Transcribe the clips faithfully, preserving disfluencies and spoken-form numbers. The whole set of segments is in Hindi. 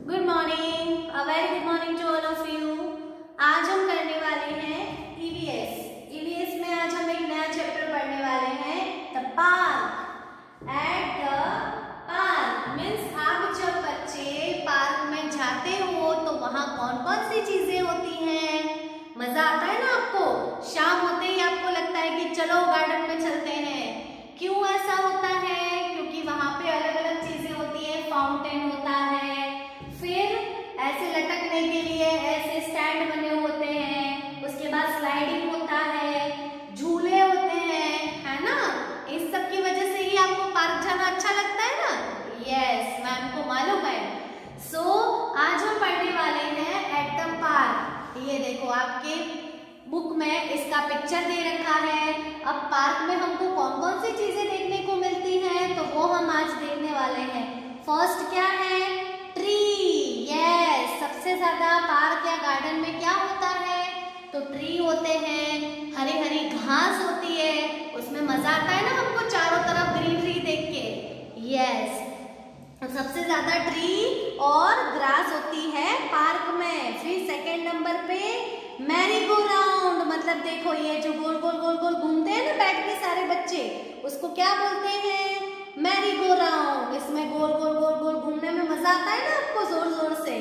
Good morning, a very good morning to all of you. आज हम करने वाले हैं ईवीएस। ईवीएस में आज हम एक नया चैप्टर पढ़ने वाले हैं, the park. At the park means आप जब बच्चे पार्क में जाते हो तो वहाँ कौन कौन सी चीजें होती हैं। मजा आता है ना आपको? शाम होते ही आपको लगता है कि चलो गार्डन में चलते हैं। क्यों ऐसा होता है? क्योंकि वहाँ पे अलग अलग चीजें होती है। फाउंटेन होता है, फिर ऐसे लटकने के लिए ऐसे स्टैंड बने होते हैं, उसके बाद स्लाइडिंग होता है, झूले होते हैं, है ना। इस सब की वजह से ही आपको पार्क जाना अच्छा लगता है ना। यस, मैम को मालूम है। सो so, आज हम पढ़ने वाले हैं एट द पार्क। ये देखो आपके बुक में इसका पिक्चर दे रखा है। अब पार्क में हमको कौन कौन सी चीजें देखने को मिलती हैं तो वो हम आज देखने वाले हैं। फर्स्ट क्या है? ट्री। यस, सबसे ज्यादा पार्क या गार्डन में क्या होता है तो ट्री होते हैं, हरी हरी घास होती है, उसमें मजा आता है ना हमको चारों तरफ ग्रीनरी देख के। यस, सबसे ज्यादा ट्री और ग्रास होती है पार्क में। फिर सेकेंड नंबर पे मैरी गो राउंड, मतलब देखो ये जो गोल गोल गोल गोल घूमते हैं ना बैठ के सारे बच्चे, उसको क्या बोलते हैं? Merry go round. इसमें गोल गोल गोल गोल घूमने में मजा आता है ना आपको जोर जोर से।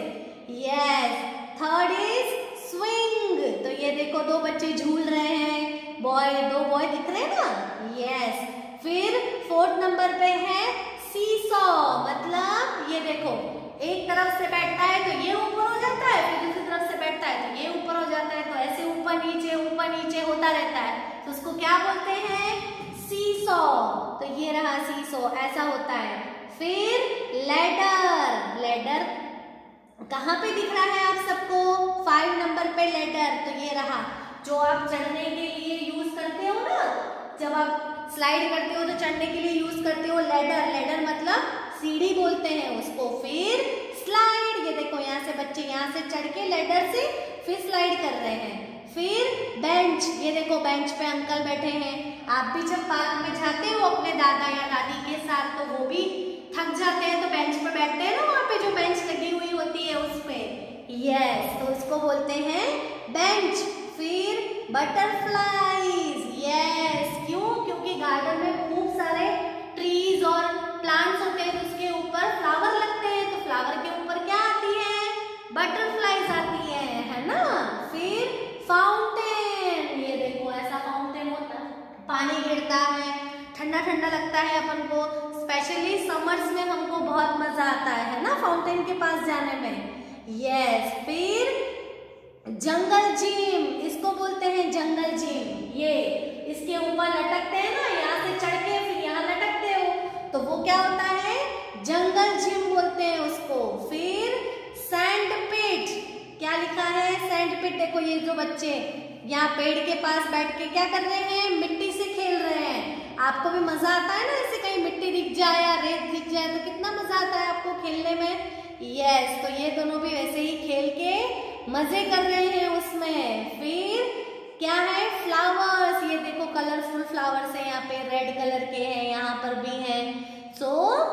Yes, third is swing. तो ये देखो दो बच्चे झूल रहे हैं, बॉय दो बॉय दिख रहे हैं ना। यस, फिर फोर्थ नंबर पे है सीसॉ, मतलब ये देखो एक तरफ से बैठता है तो ये ऊपर हो जाता है, फिर दूसरी तरफ से बैठता है तो ये ऊपर हो जाता है, तो ऐसे ऊपर नीचे ऊपर नीचे होता रहता है, तो उसको क्या बोलते हैं? सीसॉ। तो ये रहा सीसॉ, ऐसा होता है। फिर लैडर। लैडर कहाँ पे दिख रहा है आप सबको? फाइव नंबर पे लैडर। तो ये रहा जो आप चढ़ने के लिए यूज करते हो ना, जब आप स्लाइड करते हो तो चढ़ने के लिए यूज करते हो लैडर। लैडर मतलब सीढ़ी बोलते हैं उसको। फिर स्लाइड, ये देखो यहाँ से बच्चे यहाँ से चढ़ के लैडर से फिर स्लाइड कर रहे हैं। फिर बेंच, ये देखो बेंच पे अंकल बैठे हैं। आप भी जब पार्क में जाते हो अपने दादा या दादी के साथ तो वो भी थक जाते हैं तो बेंच पे बैठते हैं ना, वहाँ पे जो बेंच लगी हुई होती है उस पे। यस, तो उसको बोलते हैं बेंच। फिर बटरफ्लाईज। यस, क्यों? क्योंकि गार्डन में खूब सारे ट्रीज और प्लांट्स होते हैं तो उसके ऊपर फ्लावर लगते हैं, तो फ्लावर के ऊपर क्या आती है? बटरफ्लाईज आती है, है ना। फिर फाउंटेन, ये देखो ऐसा फाउंटेन होता है, पानी गिरता है, ठंडा ठंडा लगता है अपन को, स्पेशली समर्स में हमको बहुत मजा आता है, है ना, फाउंटेन के पास जाने में। यस, फिर जंगल जिम, इसको बोलते हैं जंगल जिम। ये इसके ऊपर लटकते हैं ना, यहाँ से चढ़ के फिर यहाँ लटकते हो तो वो क्या होता है? जंगल जिम बोलते हैं उसको। फिर सैंड पिट, क्या लिखा है? Sand pit. देखो ये जो बच्चे यहाँ पेड़ के पास बैठ के क्या कर रहे हैं? मिट्टी से खेल रहे हैं। आपको भी मजा आता है ना, ऐसे कहीं मिट्टी दिख जाए या रेत दिख जाए तो कितना मजा आता है आपको खेलने में। यस, तो ये दोनों भी वैसे ही खेल के मजे कर रहे हैं उसमें। फिर क्या है? फ्लावर्स, ये देखो कलरफुल फ्लावर्स है, यहाँ पे रेड कलर के हैं, यहाँ पर भी हैं। सो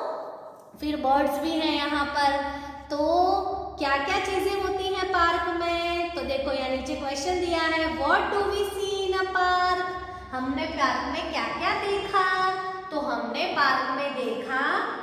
फिर बर्ड्स भी हैं यहाँ पर। तो क्या क्या चीजें होती हैं पार्क में? तो देखो यहाँ नीचे क्वेश्चन दिया है, what do we see in a park? हमने पार्क में क्या क्या देखा? तो हमने पार्क में देखा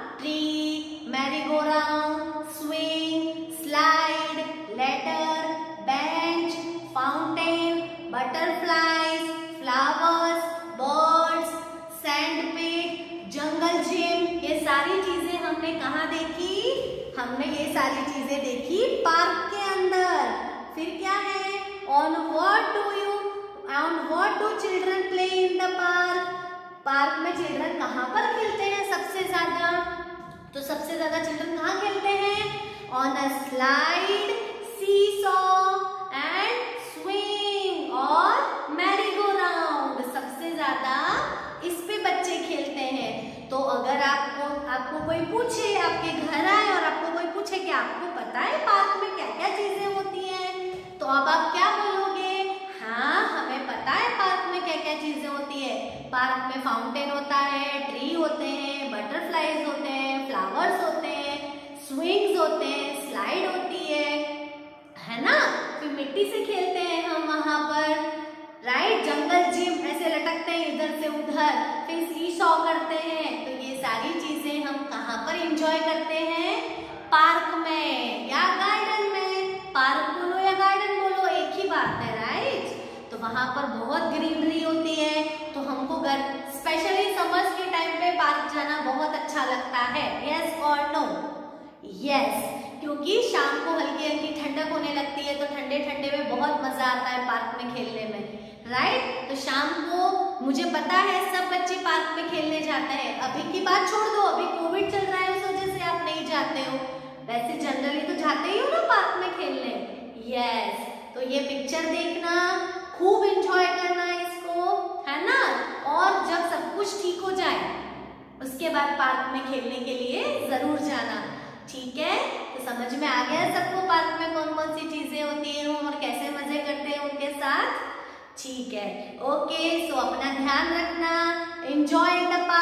tree, merry go round, swing, slide, ladder, bench, fountain, butterflies, flowers, birds, sand pit, jungle gym. ये सारी चीजें हमने कहाँ देखी? हमने ये सारी चीजें देखी पार्क के अंदर। फिर क्या है? On what do you on what do children play in the park? Park में चिल्ड्रन कहाँ पर खेलते हैं सबसे ज्यादा? तो सबसे ज्यादा चिल्ड्रन कहाँ खेलते हैं? On a slide, seesaw and swing और मैरी गो राउंड। सबसे ज्यादा इस पे बच्चे खेलते हैं। तो अगर आपको आपको कोई पूछे, आपके घर आए और आपको कोई पूछे कि आपको पता है पार्क में क्या क्या चीजें होती हैं, तो अब आप क्या बोलोगे? हाँ, हमें पता है पार्क में क्या क्या चीजें होती है। पार्क में फाउंटेन होता है, ट्री होते हैं, बटरफ्लाईज होते हैं, फ्लावर्स होते हैं, स्विंग्स होते हैं, स्लाइड मिट्टी से खेलते हैं हम वहां पर, राइट। जंगल जिम ऐसे लटकते हैं इधर से उधर, फिर सी-सॉ करते हैं। तो ये सारी चीजें हम कहाँ पर एंजॉय करते हैं? पार्क में या गार्डन में। पार्क बोलो या गार्डन बोलो एक ही बात है, राइट। तो वहां पर बहुत ग्रीनरी होती है, तो हमको घर स्पेशली समर्स के टाइम पे पार्क जाना बहुत अच्छा लगता है। यस और नो? यस, क्योंकि शाम को हल्की हल्की ठंडक होने लगती है, तो ठंडे ठंडे में बहुत मजा आता है पार्क में खेलने में, राइट। तो शाम को मुझे पता है सब बच्चे पार्क में खेलने जाते हैं। अभी की बात छोड़ दो, अभी कोविड चल रहा है, उस वजह से आप नहीं जाते हो, वैसे जनरली तो जाते ही हो ना पार्क में खेलने। यस, तो ये पिक्चर देखना, खूब एंजॉय करना इसको, है ना। और जब सब कुछ ठीक हो जाए उसके बाद पार्क में खेलने के लिए जरूर जाना, ठीक है। तो समझ में आ गया सबको पार्क में कौन कौन सी चीजें होती हैं और कैसे मजे करते हैं उनके साथ, ठीक है। ओके, सो अपना ध्यान रखना, एंजॉय द